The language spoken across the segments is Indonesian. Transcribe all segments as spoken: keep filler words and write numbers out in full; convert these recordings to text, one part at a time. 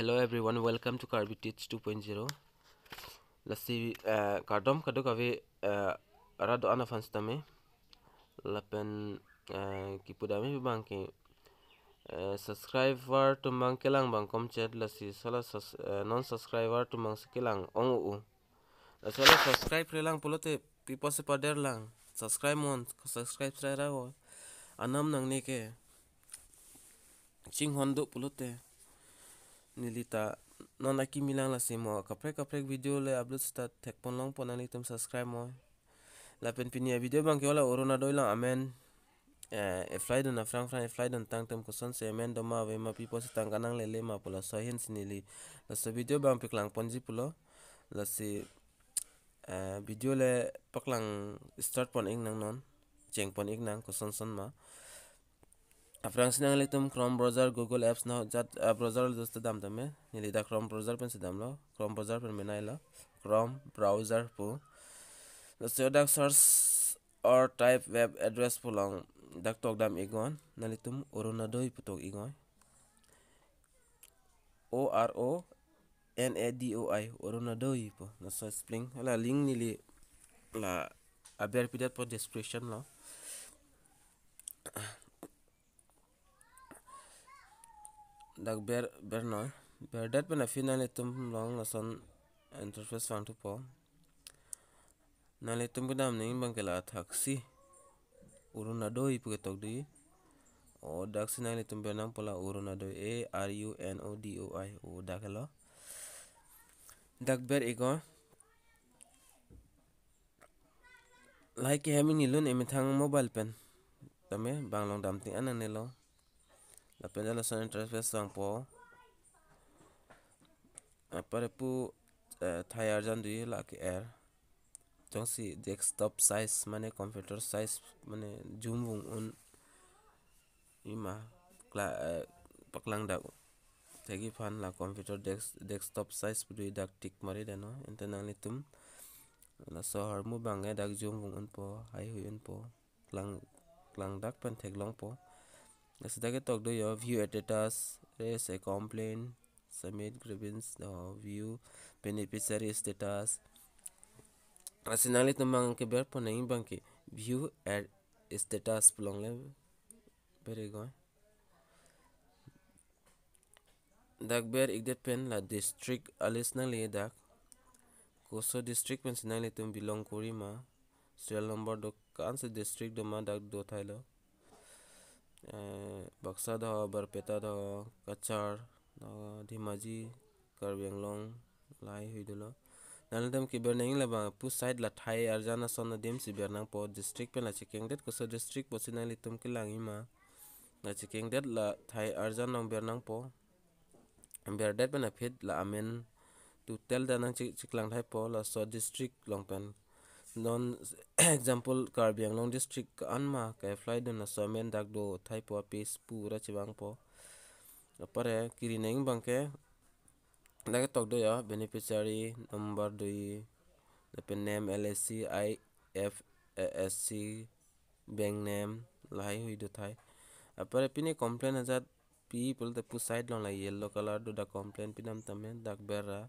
Hello everyone, welcome to Karbi Teach two point oh. Lasi kardom kaduk avi arado ana fanstame lapen kipudami bangki subscriber tumang kelang bang komchet lasi salah non subscriber tumang sekelang ongu salah subscribe relang pulote pipo sepader lang subscribe mon subscribe saya rawo anam nang neke ching hondo pulote nilita non aki milang la simo kaprek kaprek video le upload start thek pon long pon ani tum subscribe mo la pen pinia video bang kiola Orunadoi lang Amen e fly don na frang frang e fly don tang tum Koson se Amen do ma Avema pipo se tang kanang lele ma pola so hin sinili la so video bang paklang ponji pulo la si video le paklang start pon ing nang non cheng pon ing nang Koson son ma Afrang sinang litum Chrome browser Google apps na jat uh, browser dosta dam tame nili da Chrome browser pen sedam lo Chrome browser pen menai lo Chrome browser pu so dak search or type web address pulang dak tok dam igon nalitum Orunadoi putok igon O R O N A D O I Orunadoi pu na so spring la link nili la aber pidat po description lo dak ber ber no ber dat pena final itum long la son interface fang tu po nale tum gudam ning bangkela taksi Orunadoi pu ketok di o dak sinale tum bernang pola Orunadoi A R U N O D O I o dak lo dak ber ego like hemi nilun emithang mobile pen tame banglong dam ting anang nelo la pen la son interface fang po apare pu thai arjan dui la ke air jong si desktop size mane computer size mane zoom wung un ima kla paklang dak tegi fan la computer desk desktop size pudui dak tik mari dano internal litum la so har mu bangai dak zoom wung un po hai hui un po klang klang dak pen thek long po Nasida ke tok do yo view status raise a complaint submit grievance do view beneficiary status asinali tumang ke ber pon nang bang ke view at status pelong le bere go dak ber igdet pen la district alis nang le dak Koson district pen sinali tum belong kori ma serial number do kan se district do ma dak do thailo Baksa do Barpeta do Kachar do Dhimaji Karbi lai hui dolo naladam ki bernang la ba pu side la thai arjana sonna dem si bernang po district pen la checking det Koson district po sinali tum ki langi ma la checking det la thai arjana nong bernang po ber det pen a fit la Amen tu tel da nang chiklang thai po la so district long pen non example Karbi long district anma ka fly don na so men dak do thai po pace pura chibang po apare kiri neng bangke dak tok do ya beneficiary number doi the pen name L S C I F S C bank name lai hui do thai apare pini complain azat people the pu side long la yellow color do da complain pinam tamen dak berra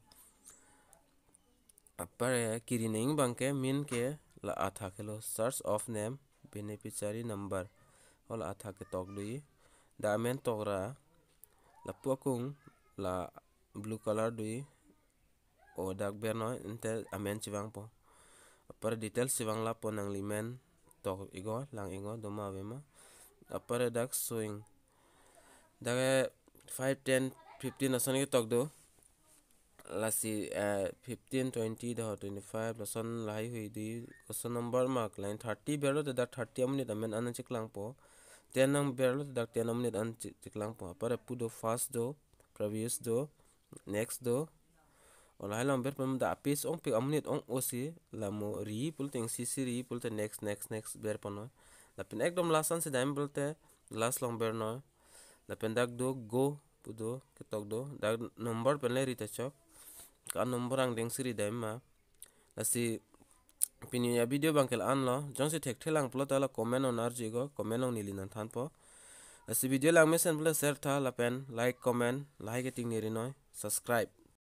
apare kiri neng bangke min ke la atha kelo search of name beneficiary number hola atha ke tok dui da Amen tokra la puakung la blue color dui o dak berno inte Amen chivang po apare details chivang la po nang limen tok igo lang igo do ma Avema apare dak showing dak five ten fifteen asan ke tok do lasi fifteen twenty do twenty-five lason lai hui di Koson number mark line thirty berlo da thirty minute Amen an chiklang po ten nang berlo da ten minute an chiklang po apare pu do first do previous do next do olai lam ber pam da page ong pe minute ong osi la mo ri pul ting si si ri pul te next next next ber pano la pen ekdom lasan se daim bolte last long ber no la pen dak do go pu do ketok do dak number pen le ri ta chok kan number ang deng siri daim ma lasi pini ya video bangkel an lo jong si thek thelang plo ta la comment on arji go comment on nili nan than po lasi video lang mesen plo share tha la pen like comment like ting ni ri noi subscribe.